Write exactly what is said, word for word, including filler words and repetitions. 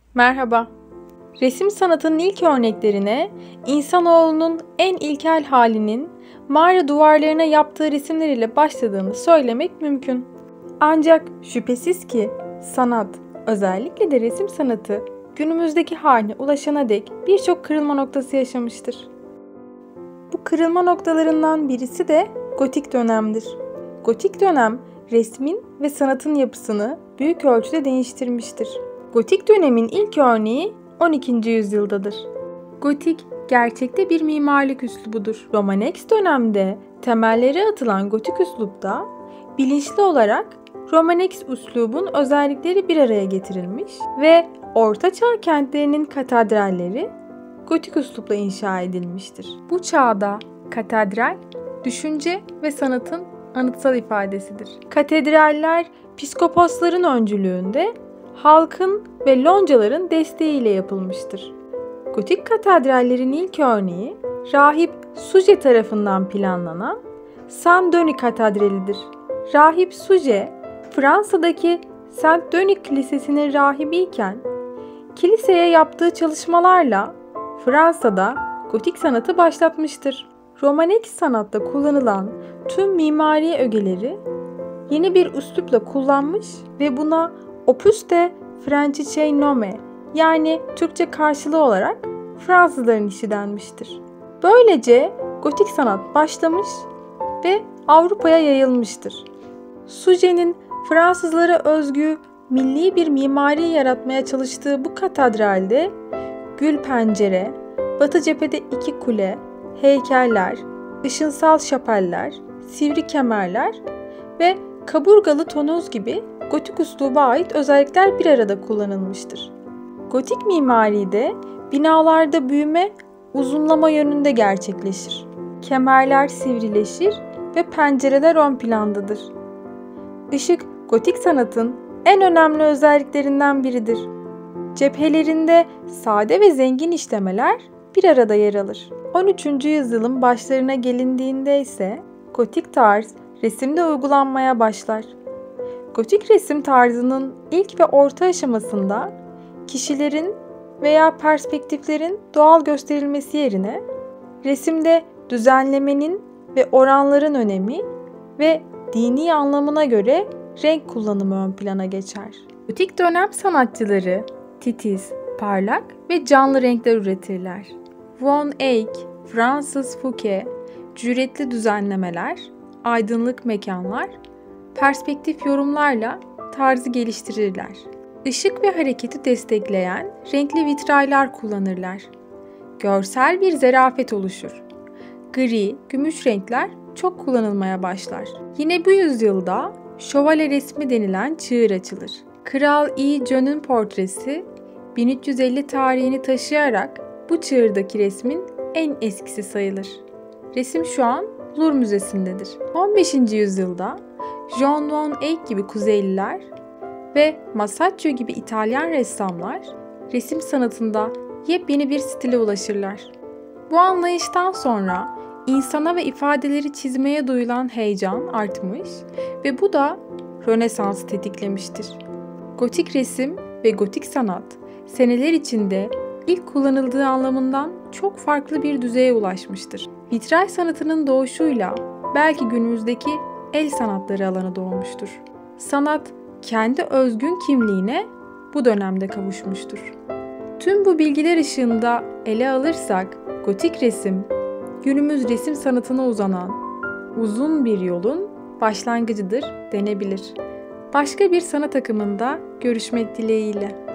Merhaba. Resim sanatının ilk örneklerine insanoğlunun en ilkel halinin mağara duvarlarına yaptığı resimler ile başladığını söylemek mümkün. Ancak şüphesiz ki sanat, özellikle de resim sanatı günümüzdeki haline ulaşana dek birçok kırılma noktası yaşamıştır. Bu kırılma noktalarından birisi de gotik dönemdir. Gotik dönem resmin ve sanatın yapısını büyük ölçüde değiştirmiştir. Gotik dönemin ilk örneği on ikinci yüzyıldadır. Gotik, gerçekte bir mimarlık üslubudur. Romanesk dönemde temelleri atılan gotik üslupta bilinçli olarak Romanesk üslubun özellikleri bir araya getirilmiş ve Ortaçağ kentlerinin katedralleri gotik üslupla inşa edilmiştir. Bu çağda katedral, düşünce ve sanatın anıtsal ifadesidir. Katedraller, piskoposların öncülüğünde halkın ve loncaların desteğiyle yapılmıştır. Gotik katedrallerin ilk örneği, rahip Suje tarafından planlanan Saint-Denis Katedrali'dir. Rahip Suje, Fransa'daki Saint-Denis Kilisesi'nin rahibiyken, kiliseye yaptığı çalışmalarla Fransa'da gotik sanatı başlatmıştır. Romanesk sanatta kullanılan tüm mimari ögeleri yeni bir üslupla kullanmış ve buna Opus de Franciae Nome, yani Türkçe karşılığı olarak Fransızların işi denmiştir. Böylece gotik sanat başlamış ve Avrupa'ya yayılmıştır. Suje'nin Fransızlara özgü milli bir mimari yaratmaya çalıştığı bu katedralde gül pencere, batı cephede iki kule, heykeller, ışınsal şapeller, sivri kemerler ve kaburgalı tonoz gibi gotik üsluba ait özellikler bir arada kullanılmıştır. Gotik mimaride binalarda büyüme uzunlama yönünde gerçekleşir. Kemerler sivrileşir ve pencereler ön plandadır. Işık, gotik sanatın en önemli özelliklerinden biridir. Cephelerinde sade ve zengin işlemeler bir arada yer alır. on üçüncü yüzyılın başlarına gelindiğinde ise gotik tarz resimde uygulanmaya başlar. Gotik resim tarzının ilk ve orta aşamasında kişilerin veya perspektiflerin doğal gösterilmesi yerine resimde düzenlemenin ve oranların önemi ve dini anlamına göre renk kullanımı ön plana geçer. Gotik dönem sanatçıları titiz, parlak ve canlı renkler üretirler. Van Eyck, Francis Fouquet, cüretli düzenlemeler, aydınlık mekanlar, perspektif yorumlarla tarzı geliştirirler. Işık ve hareketi destekleyen renkli vitraylar kullanırlar. Görsel bir zerafet oluşur. Gri, gümüş renkler çok kullanılmaya başlar. Yine bu yüzyılda şövalye resmi denilen çığır açılır. Kral Yi Zhen'in portresi bin üç yüz elli tarihini taşıyarak bu çığırdaki resmin en eskisi sayılır. Resim şu an Louvre Müzesi'ndedir. on beşinci yüzyılda John Van Eyck gibi Kuzeyliler ve Masaccio gibi İtalyan ressamlar resim sanatında yepyeni bir stile ulaşırlar. Bu anlayıştan sonra insana ve ifadeleri çizmeye duyulan heyecan artmış ve bu da Rönesans'ı tetiklemiştir. Gotik resim ve gotik sanat seneler içinde ilk kullanıldığı anlamından çok farklı bir düzeye ulaşmıştır. Vitray sanatının doğuşuyla belki günümüzdeki el sanatları alanı doğmuştur. Sanat kendi özgün kimliğine bu dönemde kavuşmuştur. Tüm bu bilgiler ışığında ele alırsak gotik resim, günümüz resim sanatına uzanan uzun bir yolun başlangıcıdır denebilir. Başka bir sanat akımında görüşmek dileğiyle.